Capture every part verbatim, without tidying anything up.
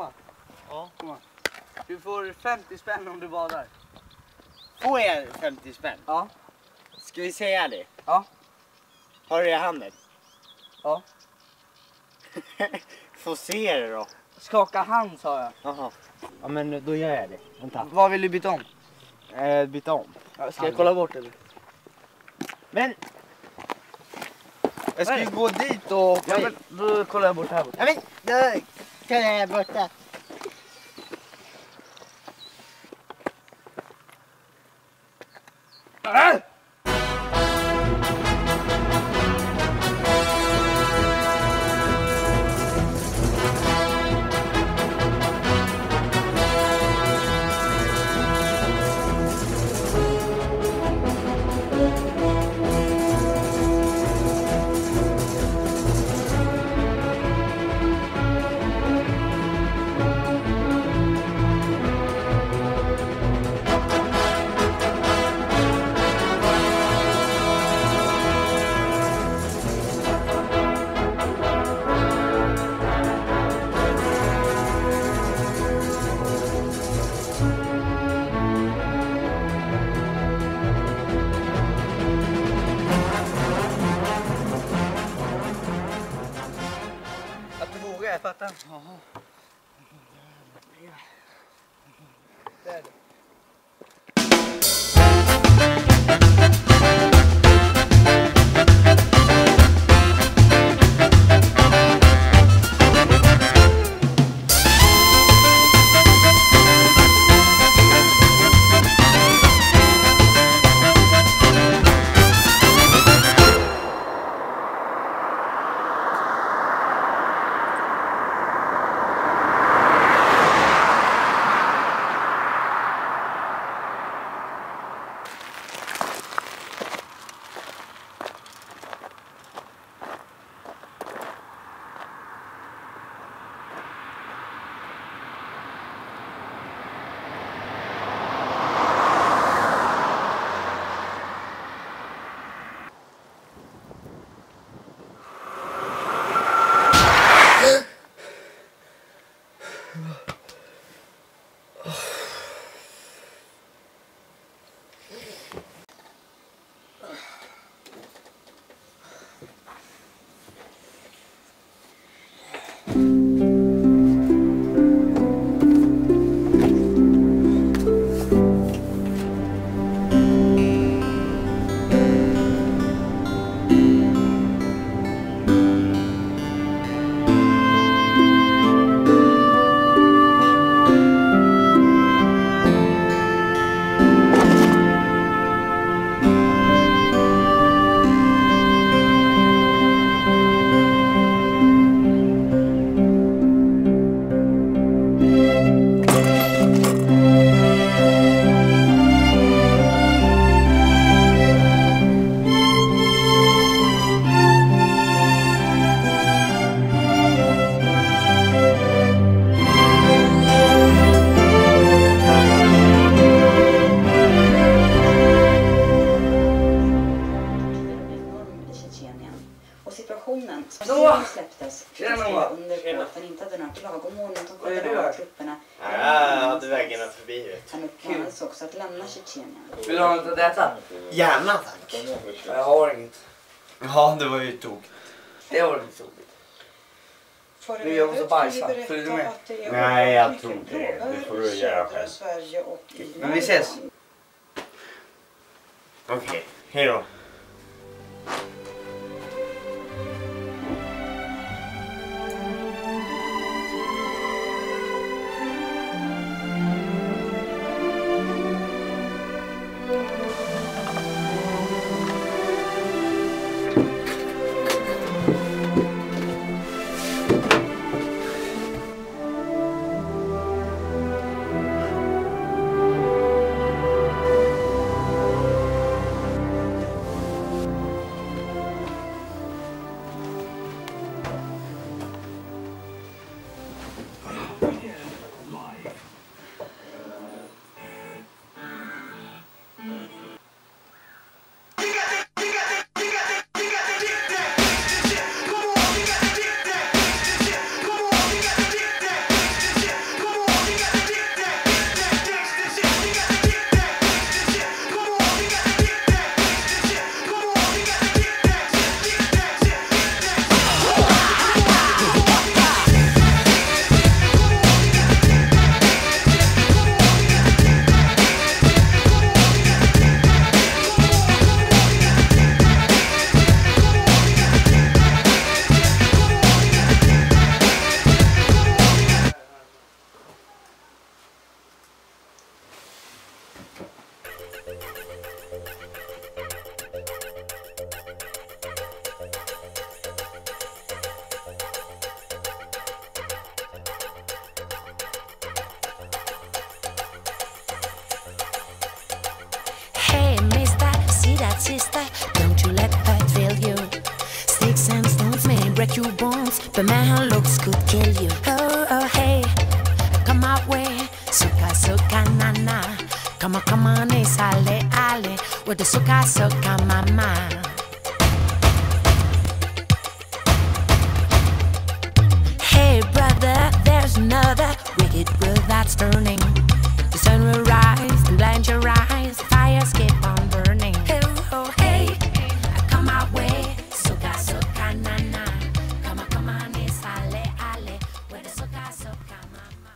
Komma. Ja. Komma. Du får femtio spänn om du badar. Får jag femtio spänn? Ja. Ska vi säga det? Ja. Har du det i handen? Ja. Får se det då. Skaka hand sa jag. Jaha. Ja men då gör jag det. Vänta. Vad vill du byta om? Eh, byta om. Ja, ska jag kolla bort eller? Men Jag ska ju gå dit och... Ja, men, då kollar jag bort här borta. Ja men då kan jag borta. Äh! Jag fattar. Jaha. Det är det. Som släpptes under båten inte hade några klagomål mot de federala trupperna. Ja, jag hade vägarna förbi. Han uppmanades också att lämna Tjetjenien. Vill du ha något att äta? Gärna tack. Jag har inget. Ja, det var ju tokigt. Det var lite tokigt. Nu jag måste bajsa. Följer du med? Nej, jag tror inte det. Det får du göra själv. Men vi ses. Okej, okay. Hej då. If a man looks good, kill you. Oh, oh, hey, come my way. Suka, suka, na, na. Come on, come on, it's ale, ale. With the suka, suka, mama. Hey, brother, there's another wicked world that's turning. The sun will rise and blind your eyes. Fires keep on burning. Oh, oh, hey, come my way. Suka, suka, na, na. Come on, come on, it's ale, ale. With the suka, suka, mama.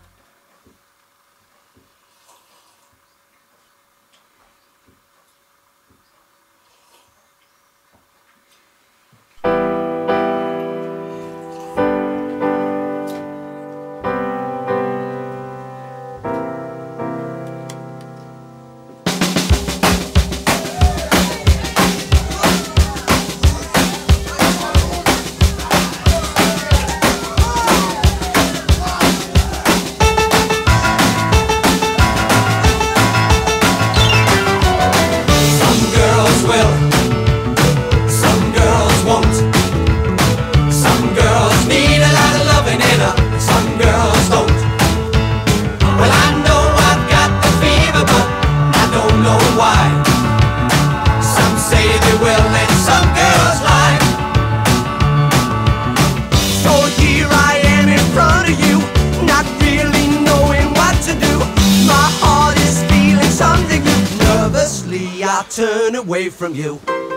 I turn away from you.